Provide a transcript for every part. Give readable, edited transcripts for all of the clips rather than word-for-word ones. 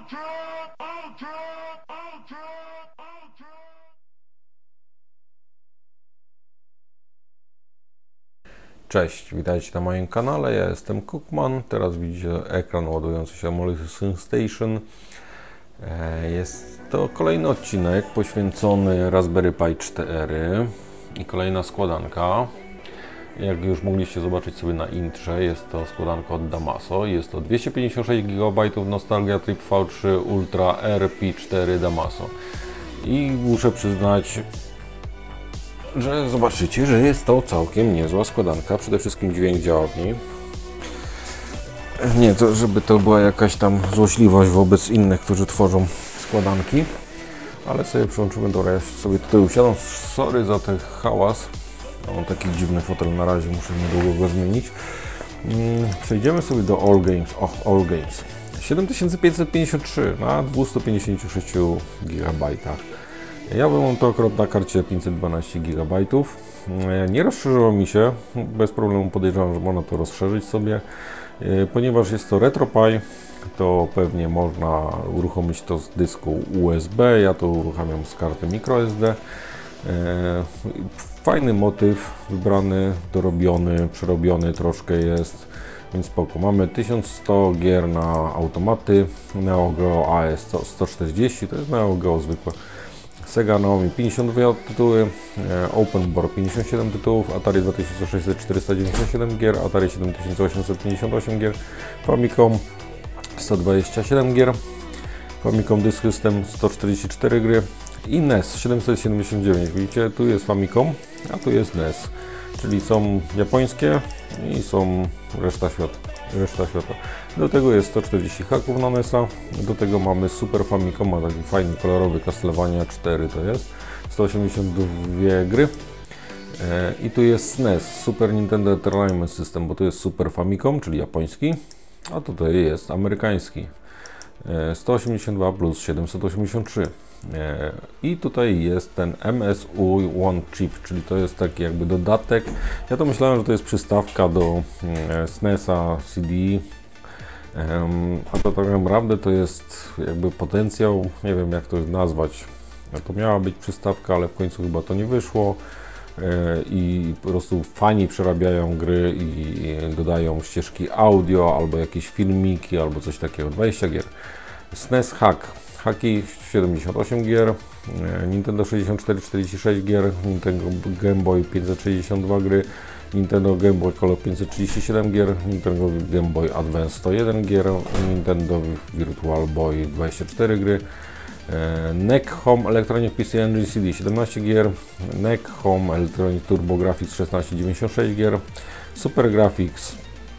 Cześć, witajcie na moim kanale, ja jestem Cookman. Teraz widzicie ekran ładujący się AMOLED Station. Jest to kolejny odcinek poświęcony Raspberry Pi 4 i kolejna składanka. Jak już mogliście zobaczyć sobie na intrze, jest to składanka od Damaso. Jest to 256 GB Nostalgia Trip V3 Ultra RP4 Damaso. I muszę przyznać, że zobaczycie, że jest to całkiem niezła składanka. Przede wszystkim dźwięk działa w niej. Nie to, żeby to była jakaś tam złośliwość wobec innych, którzy tworzą składanki. Ale sobie przełączymy, dobra, ja sobie tutaj usiadam. Sorry za ten hałas. Mam taki dziwny fotel na razie, muszę niedługo go zmienić. Przejdziemy sobie do All Games. All Games. 7553 na 256 GB. Ja mam to akurat na karcie 512 GB. Nie rozszerzyło mi się, bez problemu podejrzewam, że można to rozszerzyć sobie. Ponieważ jest to RetroPie, to pewnie można uruchomić to z dysku USB. Ja to uruchamiam z karty microSD. Fajny motyw wybrany, dorobiony, przerobiony troszkę jest, więc spoko. Mamy 1100 gier na automaty, Neo Geo AS 140, to jest Neo Geo zwykłe. Sega Naomi 52 tytuły, Open Board 57 tytułów, Atari 2600 497 gier, Atari 7858 gier, Famicom 127 gier, Famicom Disk System 144 gry i NES 779. Widzicie, tu jest Famicom, a tu jest NES, czyli są japońskie i są reszta świata. Do tego jest 140 haków na NES-a, do tego mamy Super Famicom, taki fajny, kolorowy Castlevania 4 to jest, 182 gry. I tu jest SNES, Super Nintendo Entertainment System, bo tu jest Super Famicom, czyli japoński, a tutaj jest amerykański. 182 plus 783. I tutaj jest ten MSU One Chip, czyli to jest taki jakby dodatek. Ja to myślałem, że to jest przystawka do SNES-a, CD, a to tak naprawdę to jest jakby potencjał, nie wiem jak to nazwać. To miała być przystawka, ale w końcu chyba to nie wyszło. I po prostu fani przerabiają gry i dodają ścieżki audio, albo jakieś filmiki, albo coś takiego. 20 gier. SNES Hack. Haki 78 gier, Nintendo 64 46 gier, Nintendo Game Boy 562 gry, Nintendo Game Boy Color 537 gier, Nintendo Game Boy Advance 101 gier, Nintendo Virtual Boy 24 gry, NEC Home Electronic PC Engine CD 17 gier, NEC Home Electronic Turbo Graphics 1696 gier, Super Graphics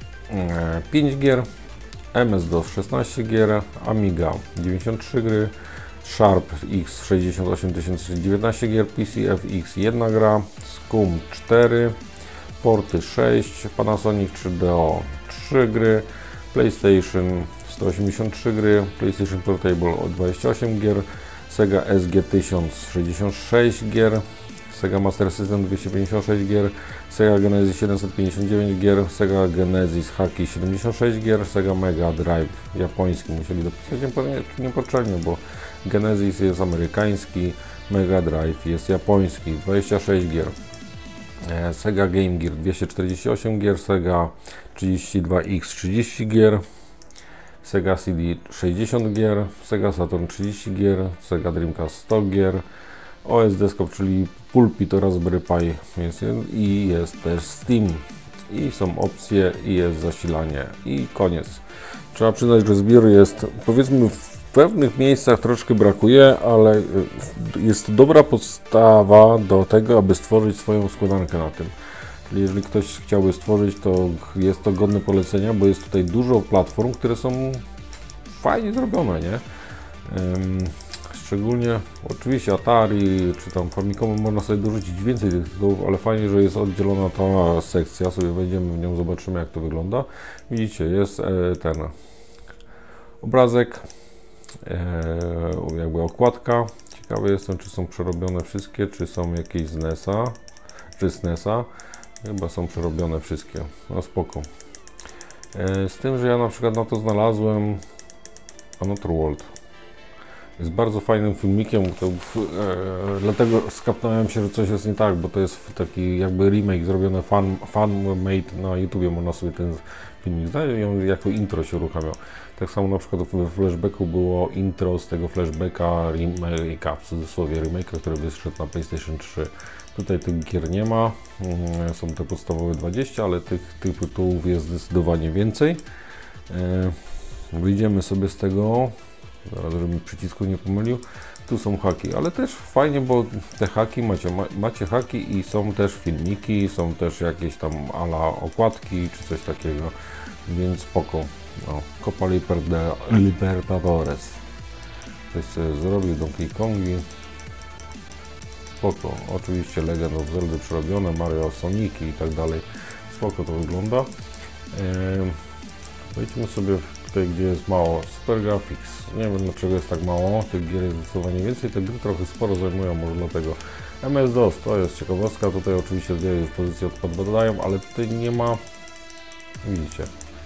5 gier, MS-DOS 16 gier, Amiga 93 gry, Sharp X 68019 gier, PCFX 1 gra, SCUM 4, Porty 6, Panasonic 3DO 3 gry, PlayStation 183 gry, PlayStation Portable 28 gier, Sega SG-1000 66 gier, Sega Master System 256 gier, Sega Genesis 759 gier, Sega Genesis Haki 76 gier, Sega Mega Drive japoński musieli dopisać niepotrzebnie, bo Genesis jest amerykański, Mega Drive jest japoński, 26 gier. Sega Game Gear 248 gier, Sega 32X 30 gier, Sega CD 60 gier, Sega Saturn 30 gier, Sega Dreamcast 100 gier, OS Desktop, czyli pulpit to Raspberry Pi jest, i jest też Steam i są opcje i jest zasilanie i koniec. Trzeba przyznać, że zbiór jest, powiedzmy, w pewnych miejscach troszkę brakuje, ale jest to dobra podstawa do tego, aby stworzyć swoją składankę na tym. Czyli jeżeli ktoś chciałby stworzyć, to jest to godne polecenia, bo jest tutaj dużo platform, które są fajnie zrobione, nie? Szczególnie oczywiście Atari czy tam Famicom można sobie dorzucić więcej tych tytułów, ale fajnie, że jest oddzielona ta sekcja, sobie wejdziemy w nią, zobaczymy jak to wygląda. Widzicie, jest ten obrazek, jakby okładka. Ciekawy jestem, czy są przerobione wszystkie, czy są jakieś z NES-a, czy z NES-a. Chyba są przerobione wszystkie, no spoko. Z tym, że ja na przykład na to znalazłem Another World. Jest bardzo fajnym filmikiem, dlatego skapnąłem się, że coś jest nie tak, bo to jest taki jakby remake zrobiony fan-made na YouTubie, można sobie ten filmik znaleźć i on jako intro się uruchamiał. Tak samo na przykład w flashbacku było intro z tego flashbacka remake'a, w cudzysłowie remake'a, który wyszedł na PlayStation 3. Tutaj tych gier nie ma, są te podstawowe 20, ale tych tytułów jest zdecydowanie więcej. Wyjdziemy sobie z tego, zaraz żebym przycisku nie pomylił. Tu są haki, ale też fajnie, bo te haki macie haki i są też filmiki, są też jakieś tam ala okładki czy coś takiego, więc spoko. No, Copa Libertadores. Ktoś sobie zrobił Donkey Kongi. Spoko. Oczywiście Legend of Zelda przerobione, Mario, Soniki i tak dalej. Spoko to wygląda. Wejdźmy sobie tutaj, gdzie jest mało. Super Graphics. Nie wiem dlaczego jest tak mało. Tych gier jest zdecydowanie więcej. Te gry trochę sporo zajmują, może dlatego. MS-DOS to jest ciekawostka. Tutaj oczywiście dwie już pozycje odpadają, ale tutaj nie ma. Widzicie.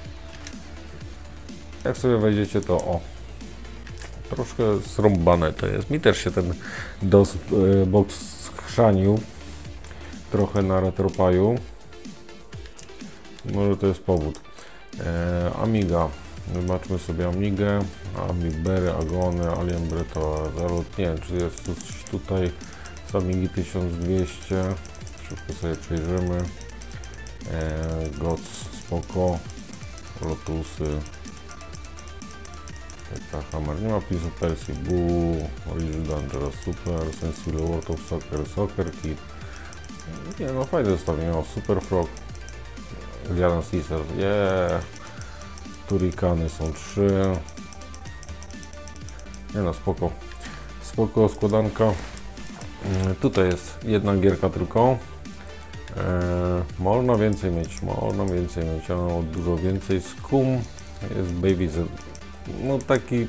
Jak sobie wejdziecie, to o. Troszkę zrąbane to jest. Mi też się ten DOS box schrzanił. Trochę na RetroPie'u. Może to jest powód. Amiga. Zobaczmy sobie Amigę. Amiberry, Agony, Alien Breto, nie wiem, czy jest coś tutaj z Amigi 1200. Szybko sobie przejrzymy. GOTS, spoko. Lotusy. Hammer, nie ma Prince of Persia, Boo, Origin Dangerous, Super, Sensible World of Soccer, Soccer Kid. Nie no, fajne zestawienie, o, Super Frog, Diana Caesar, Turikany są 3. Nie no, spoko. Spoko składanka. Tutaj jest jedna gierka tylko. Można więcej mieć, ale dużo więcej. Scum jest Baby Z. No taki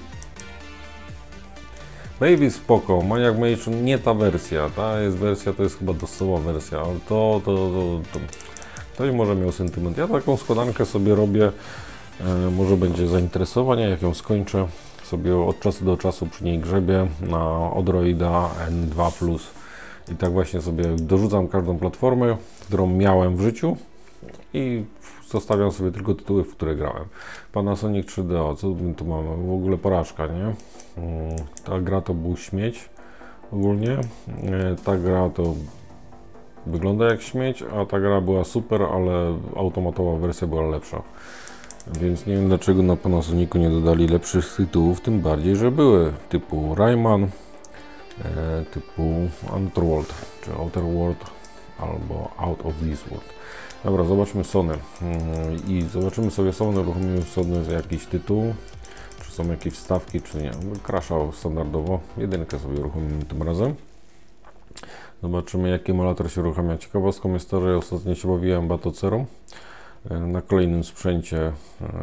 Baby spoko, Maniac Mansion nie ta wersja, ta jest wersja, to jest chyba dosowa wersja, ale to nie może miał sentyment. Ja taką składankę sobie robię, może będzie zainteresowanie, jak ją skończę, sobie od czasu do czasu przy niej grzebię na Odroida N2+. I tak właśnie sobie dorzucam każdą platformę, którą miałem w życiu i zostawiam sobie tylko tytuły, w które grałem. Panasonic 3DO, co my tu mamy? W ogóle porażka, nie? Ta gra to był śmieć ogólnie. Ta gra to wygląda jak śmieć, a ta gra była super, ale automatowa wersja była lepsza. Więc nie wiem dlaczego na Panasonicu nie dodali lepszych tytułów, tym bardziej, że były typu Rayman, typu Underworld, czy Outer World, albo Out of This World. Dobra, zobaczmy Sony i zobaczymy sobie Sony, uruchomimy Sony za jakiś tytuł, czy są jakieś wstawki, czy nie. Crashał standardowo, jedynkę sobie uruchomimy tym razem. Zobaczymy, jaki emulator się uruchamia. Ciekawostką jest to, że ostatnio się bawiłem Batocerą. Na kolejnym sprzęcie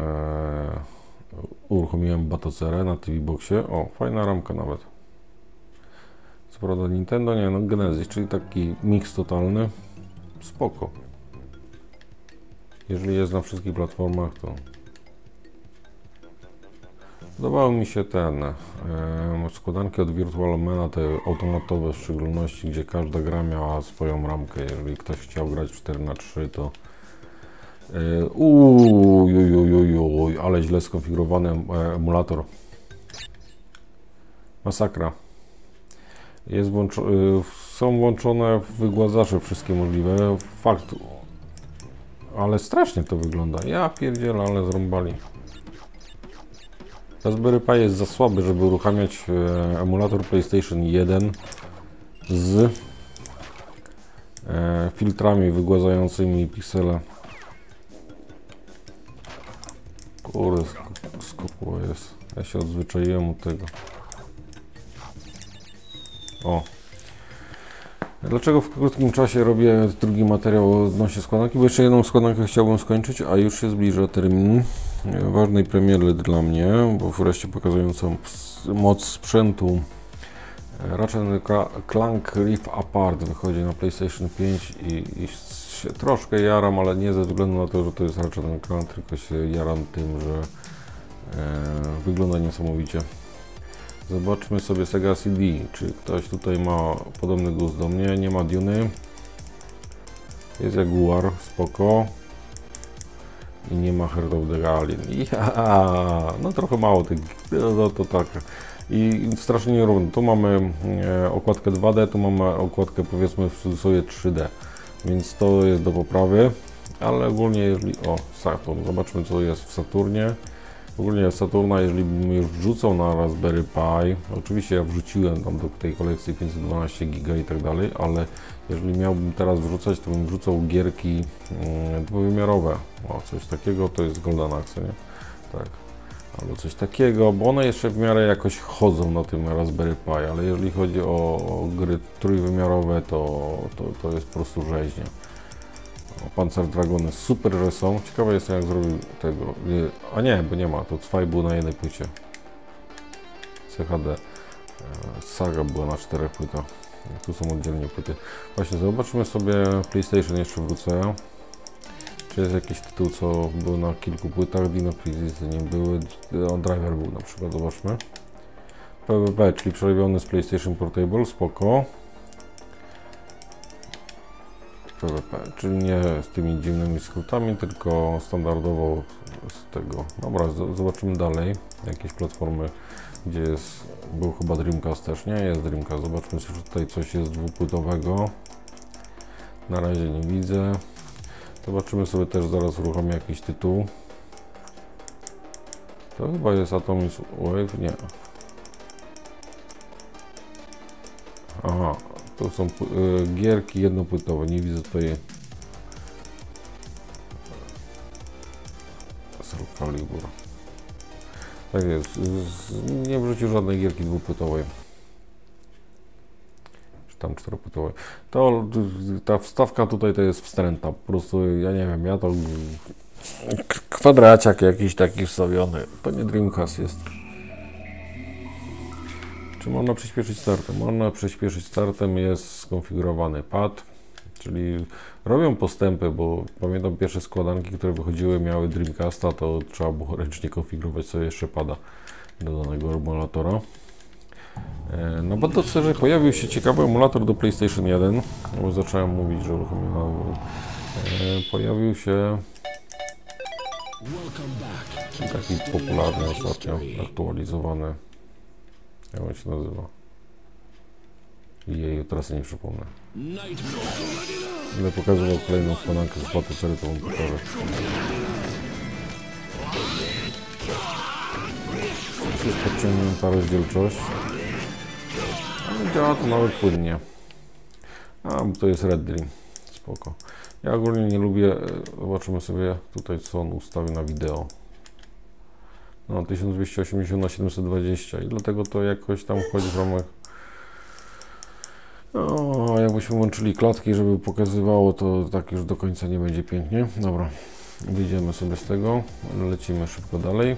uruchomiłem Batocerę na TV Boxie. O, fajna ramka nawet. Co prawda Nintendo, nie, no Genesis, czyli taki miks totalny. Spoko. Jeżeli jest na wszystkich platformach, to podobały mi się składanki od Virtualmana, te automatowe w szczególności, gdzie każda gra miała swoją ramkę. Jeżeli ktoś chciał grać 4×3, to ale źle skonfigurowany emulator. Masakra. Są włączone wygładzacze wszystkie możliwe. Fakt. Ale strasznie to wygląda. Ja pierdzielę, ale zrąbali. Raspberry Pi jest za słaby, żeby uruchamiać emulator PlayStation 1 z filtrami wygładzającymi piksele. Kurde, skopło jest. Ja się odzwyczaiłem od tego. O. Dlaczego w krótkim czasie robię drugi materiał odnośnie składanki? Bo jeszcze jedną składankę chciałbym skończyć, a już się zbliża termin ważnej premiery dla mnie, bo wreszcie pokazującą moc sprzętu. Ratchet Clank Rift Apart wychodzi na PlayStation 5 i się troszkę jaram, ale nie ze względu na to, że to jest Ratchet Clank, tylko się jaram tym, że wygląda niesamowicie. Zobaczmy sobie Sega CD, czy ktoś tutaj ma podobny gust do mnie. Nie ma Duny. Jest Jaguar, spoko. I nie ma Heart of the Alien. Ja, no trochę mało tych, no to tak. I strasznie nierówno. Tu mamy okładkę 2D, tu mamy okładkę powiedzmy w cudzysłowie 3D. Więc to jest do poprawy. Ale ogólnie jeżeli... O, Saturn. Zobaczmy co jest w Saturnie. Ogólnie Saturna, jeżeli bym już wrzucał na Raspberry Pi, oczywiście ja wrzuciłem tam do tej kolekcji 512 GB i tak dalej, ale jeżeli miałbym teraz wrzucać, to bym wrzucał gierki dwuwymiarowe. O, coś takiego to jest Golden Axe, nie? Tak. Albo coś takiego, bo one jeszcze w miarę jakoś chodzą na tym Raspberry Pi, ale jeżeli chodzi o gry trójwymiarowe, to jest po prostu rzeźnia. Panzer Dragony super, że są. Ciekawe jestem jak zrobił tego. A nie, bo nie ma. To Cwaj był na jednej płycie. CHD. Saga była na 4 płytach. Tu są oddzielnie płyty. Właśnie, zobaczmy sobie PlayStation, jeszcze wrócę. Czy jest jakiś tytuł, co był na kilku płytach? Dino Crisis nie były. Driver był na przykład, zobaczmy. PvP, czyli przerobiony z PlayStation Portable, spoko. PvP, czyli nie z tymi dziwnymi skrótami, tylko standardowo z tego. Dobra, zobaczymy dalej. Jakieś platformy, gdzie jest, był chyba Dreamcast też, nie? Jest Dreamcast. Zobaczmy, czy tutaj coś jest dwupłytowego. Na razie nie widzę. Zobaczymy sobie też, zaraz uruchomię jakiś tytuł. To chyba jest Atomic Wave, nie. Aha. To są gierki jednopłytowe, nie widzę tutaj Soul Calibur. Tak jest, nie wrzucił żadnej gierki dwupłytowej. Czy tam czteropłytowej. To ta wstawka tutaj to jest wstręta, po prostu ja nie wiem, ja to kwadraciak jakiś taki wstawiony, to nie Dreamcast jest. Czy można przyspieszyć startem? Można przyspieszyć startem, jest skonfigurowany pad, czyli robią postępy, bo pamiętam pierwsze składanki, które wychodziły, miały Dreamcasta, to trzeba było ręcznie konfigurować sobie jeszcze pada do danego emulatora. No bo to szczerze, pojawił się ciekawy emulator do PlayStation 1, bo zacząłem mówić, że uruchomiono. Pojawił się taki popularny ostatnio, aktualizowany. Jak on się nazywa? Jej, teraz nie przypomnę. Będę pokazywał kolejną składankę z Battlesery, to wam pokażę. Jest podciągnięta rozdzielczość. Ale działa to nawet płynnie. A, to jest Red Dream. Spoko. Ja ogólnie nie lubię, zobaczymy sobie tutaj co on ustawił na wideo. No 1280 na 720 i dlatego to jakoś tam wchodzi w ramach. No, jakbyśmy włączyli klatki, żeby pokazywało, to tak już do końca nie będzie pięknie. Dobra, wyjdziemy sobie z tego, lecimy szybko dalej.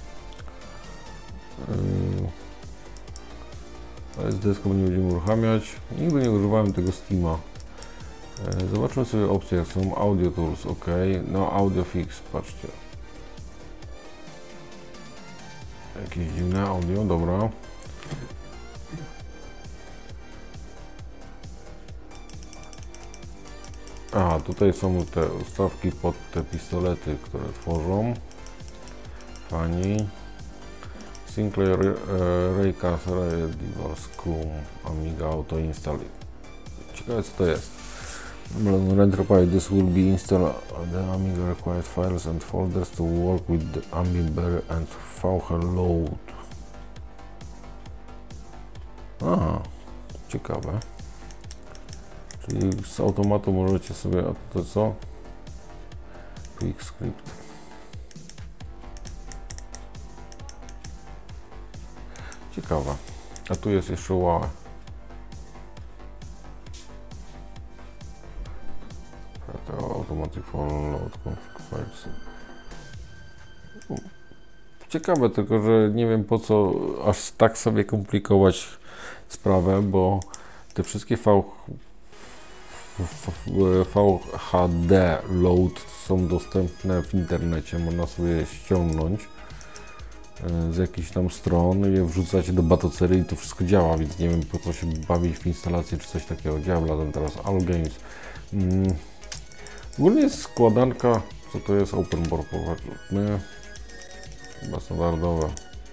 SD-ską nie będziemy uruchamiać. Nigdy nie używałem tego Steama. Zobaczmy sobie opcje, jak są Audio Tools, ok. No Audio Fix, patrzcie. Jakieś dziwne audio, dobra. A, tutaj są te ustawki pod te pistolety, które tworzą. Fani. Sinclair Raycast Device Cool Amiga Auto Install. Ciekawe co to jest. RentroPie, this will be installed the Amiga required files and folders to work with the Amiberry and VHLoad. Aha, ciekawe. Czyli z automatu możecie sobie, a to co? Quick Script. Ciekawe. A tu jest jeszcze wow. Automatic Load Config Files. Ciekawe, tylko że nie wiem po co aż tak sobie komplikować sprawę, bo te wszystkie VHD load są dostępne w internecie, można sobie ściągnąć. z jakichś tam stron, je wrzucacie do batocery i to wszystko działa, więc nie wiem po co się bawić w instalację czy coś takiego. Diabla, teraz Allgames. Ogólnie jest składanka, co to jest OpenBOR, popatrzmy, chyba standardowe.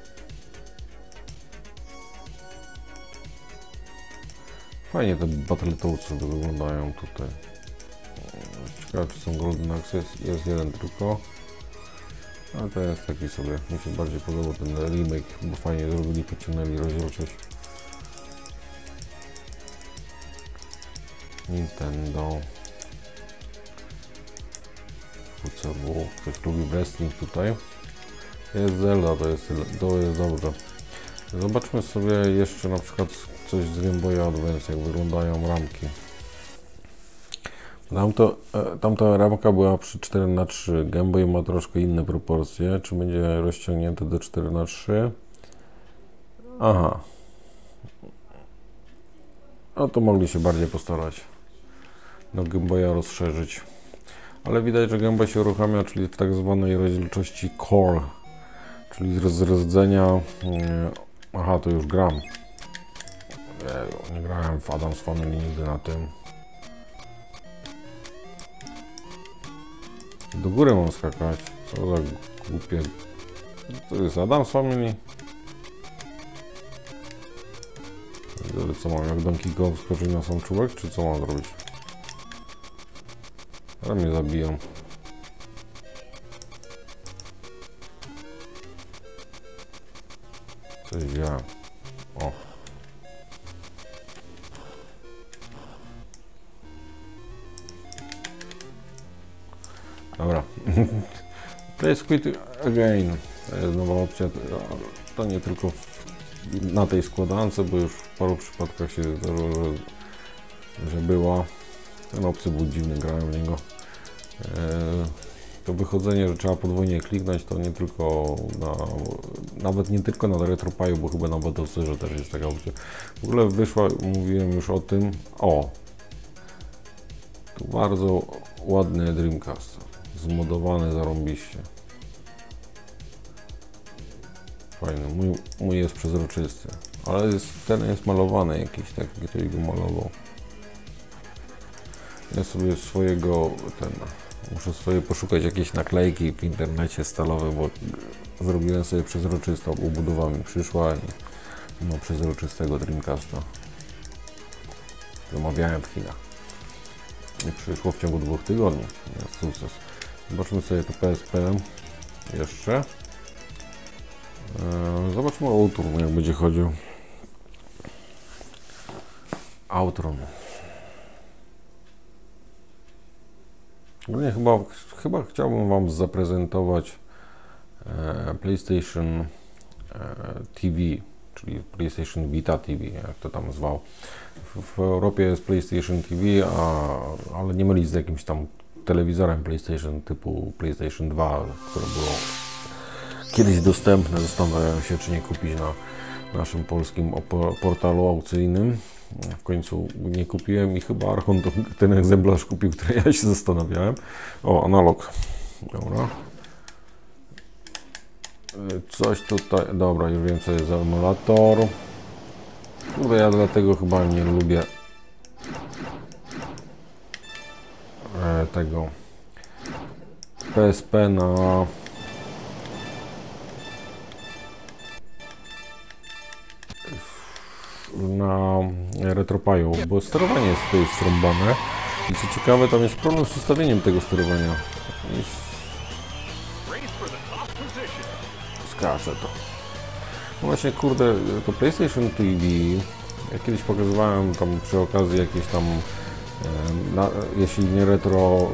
Fajnie te Battletoadsy wyglądają tutaj. Ciekawe czy są Golden Access, jest jeden tylko. Ale to jest taki sobie, mi się bardziej podobał ten remake, bo fajnie zrobili, pociągnęli rozdzielczość. Nintendo. WCW, ktoś lubi wrestling tutaj. Jest Zelda, to jest dobrze. Zobaczmy sobie jeszcze na przykład coś z Game Boy Advance, jak wyglądają ramki. Tamta ramka była przy 4:3. Game Boy ma troszkę inne proporcje. Czy będzie rozciągnięte do 4:3? Aha. No to mogli się bardziej postarać. No Game Boya rozszerzyć. Ale widać, że Game Boy się uruchamia, czyli w tak zwanej rozdzielczości Core. Czyli z rdzenia... Aha, to już gram. Nie grałem w Addams Family nigdy na tym. Do góry mam skakać. Co za głupie. To jest Addams Family. Ale co mam, jak Donkey Kong skoczyć na sam czubek, czy co mam zrobić? Ale mnie zabiją. Coś wziąłem. O. Dobra. Play Squid Again. To jest nowa opcja. To nie tylko na tej składance, bo już w paru przypadkach się zdarzyło, że była. Ten opcja był dziwny, grałem w niego. To wychodzenie, że trzeba podwójnie kliknąć, to nie tylko nawet nie tylko na RetroPie'u, bo chyba na Battleserze też jest taka opcja. W ogóle wyszła, mówiłem już o tym. O! Tu bardzo ładny Dreamcast. Zmodowany zarąbiście. Fajny. Mój jest przezroczysty. Ale ten jest malowany jakiś, taki ktoś go malował. Ja sobie swojego, muszę sobie poszukać jakieś naklejki w internecie stalowe, bo zrobiłem sobie przezroczystą, obudowa mi przyszła i mam przezroczystego Dreamcasta. Zamawiałem w Chinach. I przyszło w ciągu 2 tygodni. Jest sukces. Zobaczmy sobie to PSP jeszcze. Zobaczmy Outrun, jak będzie chodził. Outrun. Nie, chyba chciałbym Wam zaprezentować PlayStation TV, czyli PlayStation Vita TV, jak to tam zwał. W Europie jest PlayStation TV, ale nie mylić z jakimś tam telewizorem PlayStation typu PlayStation 2, które było kiedyś dostępne. Zastanawiałem się, czy nie kupić na naszym polskim portalu aukcyjnym. W końcu nie kupiłem i chyba Archon ten egzemplarz kupił, który ja się zastanawiałem. O, analog. Dobra. Coś tutaj, dobra, już wiem co jest za emulator. Kurde, ja dlatego chyba nie lubię tego PSP na RetroPie'u, bo sterowanie jest tutaj strąbane i co ciekawe, tam jest problem z ustawieniem tego sterowania. Skacze to. No właśnie, kurde, to PlayStation TV, ja kiedyś pokazywałem tam przy okazji jakieś tam, jeśli nie retro,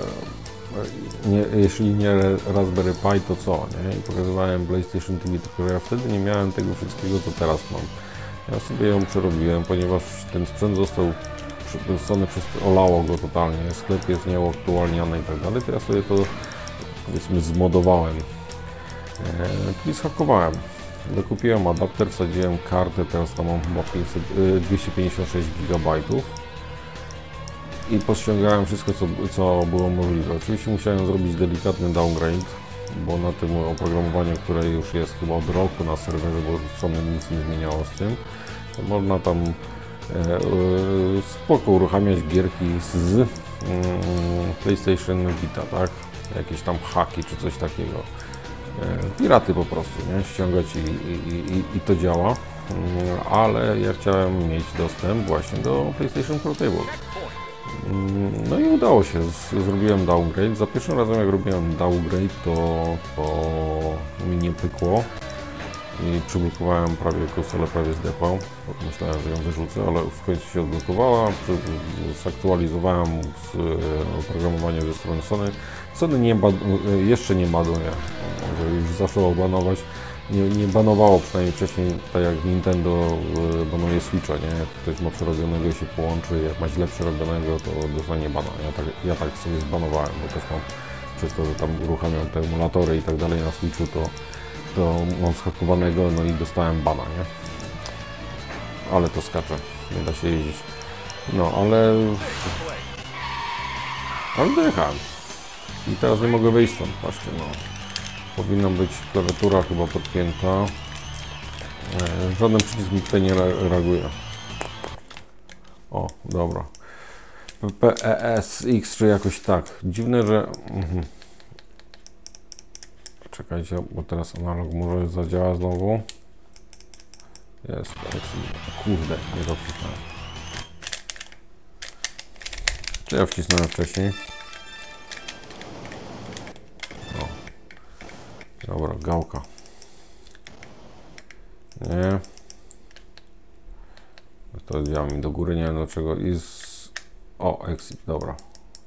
jeśli nie Raspberry Pi, to co, nie? I pokazywałem PlayStation TV, tylko ja wtedy nie miałem tego wszystkiego, co teraz mam. Ja sobie ją przerobiłem, ponieważ ten sprzęt został przepędzony olało go totalnie, sklep jest nieuaktualniany i tak dalej, to ja sobie to, powiedzmy, zmodowałem. I zhakowałem. Dokupiłem adapter, wsadziłem kartę, teraz tam mam chyba 256 GB i pościągałem wszystko, co było możliwe. Oczywiście musiałem zrobić delikatny downgrade, bo na tym oprogramowaniu, które już jest chyba od roku na serwerze, bo Sony nic nie zmieniało z tym, to można tam spoko uruchamiać gierki z PlayStation Vita, tak? Jakieś tam haki czy coś takiego. Piraty po prostu, nie? Ściągać i to działa, ale ja chciałem mieć dostęp właśnie do PlayStation Portable. No i udało się, zrobiłem downgrade. Za pierwszym razem jak robiłem downgrade, to mi nie pykło i przyblokowałem prawie konsolę, prawie zdepał. Myślałem, że ją wyrzucę, ale w końcu się odblokowała. Zaktualizowałem oprogramowanie ze strony Sony. Sony jeszcze nie banuje, może już zaczęło banować. Nie banowało przynajmniej wcześniej, tak jak Nintendo banuje Switcha, nie? Jak ktoś ma przerobionego i się połączy, jak ma źle przerobionego, to dostanie bana. Ja tak sobie zbanowałem, bo też mam przez to, że tam uruchamiam te emulatory i tak dalej na Switchu, to mam schakowanego, no i dostałem bana, nie? Ale to skacze, nie da się jeździć. No, ale dojechałem. I teraz nie mogę wyjść stąd, patrzcie, no. Powinna być klawiatura chyba podpięta. Żaden przycisk mi tutaj nie reaguje. O, dobra. PESX czy jakoś tak. Dziwne, że... Czekajcie, bo teraz analog może zadziała znowu. Jest. Kurde, nie to wcisnąłem. Czy ja wcisnąłem wcześniej? Dobra, gałka. Nie. To działa mi do góry, nie wiem dlaczego. O, exit, dobra.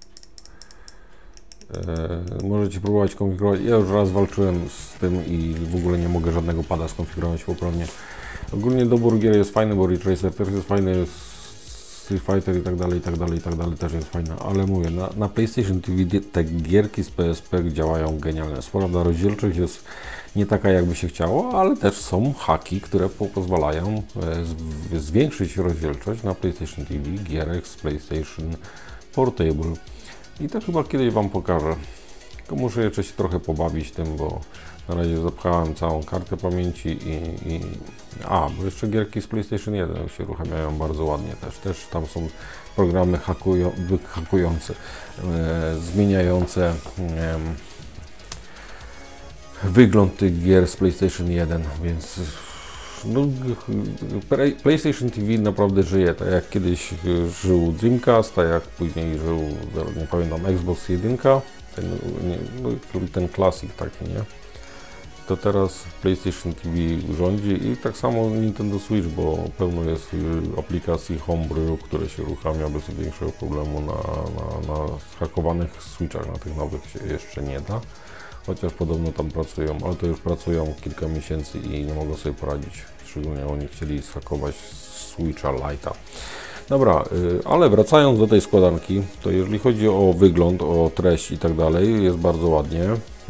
Możecie próbować konfigurować. Ja już raz walczyłem z tym i w ogóle nie mogę żadnego pada skonfigurować poprawnie. Ogólnie dobór gier jest fajny, bo Ray Tracer też jest fajny, Street Fighter i tak dalej też jest fajne, ale mówię, na PlayStation TV te gierki z PSP działają genialnie. Prawda, rozdzielczość jest nie taka, jakby się chciało, ale też są haki, które pozwalają zwiększyć rozdzielczość na PlayStation TV gierek z PlayStation Portable. I to chyba kiedyś Wam pokażę. Tylko muszę jeszcze się trochę pobawić tym, bo na razie zapchałem całą kartę pamięci bo jeszcze gierki z PlayStation 1 się uruchamiają bardzo ładnie też tam są programy hakujące, zmieniające wygląd tych gier z PlayStation 1, więc no, PlayStation TV naprawdę żyje, tak jak kiedyś żył Dreamcast, tak jak później żył, nie pamiętam, Xbox 1, ten Classic taki, nie? To teraz PlayStation TV rządzi i tak samo Nintendo Switch, bo pełno jest aplikacji Homebrew, które się uruchamia bez większego problemu na zhakowanych Switchach, na tych nowych się jeszcze nie da. Chociaż podobno tam pracują, ale to już pracują kilka miesięcy i nie mogą sobie poradzić. Szczególnie oni chcieli zhakować Switcha Lite'a. Dobra, ale wracając do tej składanki, to jeżeli chodzi o wygląd, o treść i tak dalej, jest bardzo ładnie.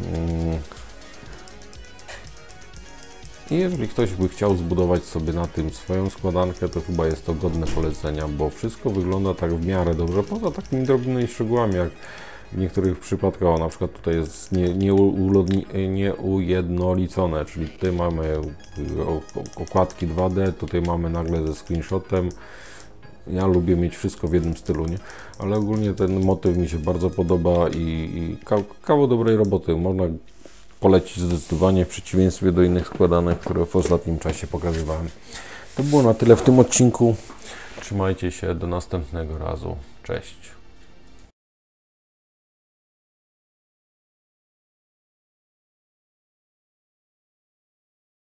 I jeżeli ktoś by chciał zbudować sobie na tym swoją składankę, to chyba jest to godne polecenia, bo wszystko wygląda tak w miarę dobrze, poza takimi drobnymi szczegółami, jak w niektórych przypadkach, na przykład tutaj jest nieujednolicone, czyli tutaj mamy okładki 2D, tutaj mamy nagle ze screenshotem. Ja lubię mieć wszystko w jednym stylu, nie? Ale ogólnie ten motyw mi się bardzo podoba i kawał dobrej roboty. Można polecić zdecydowanie w przeciwieństwie do innych składanek, które w ostatnim czasie pokazywałem. To było na tyle w tym odcinku. Trzymajcie się, do następnego razu. Cześć.